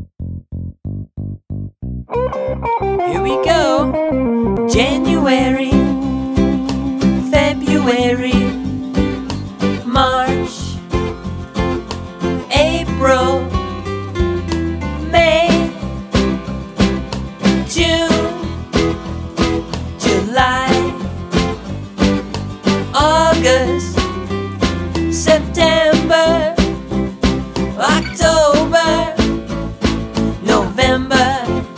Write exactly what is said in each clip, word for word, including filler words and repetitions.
Here we go. January, February, March, April, May, June, July, August, September, October, November,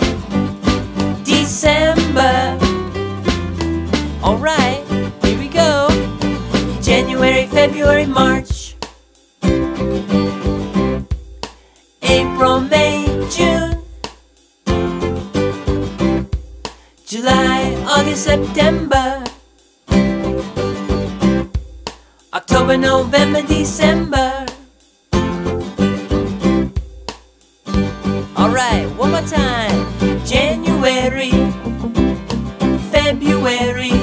December. Alright, here we go. January, February, March, April, May, June, July, August, September, October, November, December. Alright, one more time. January, February,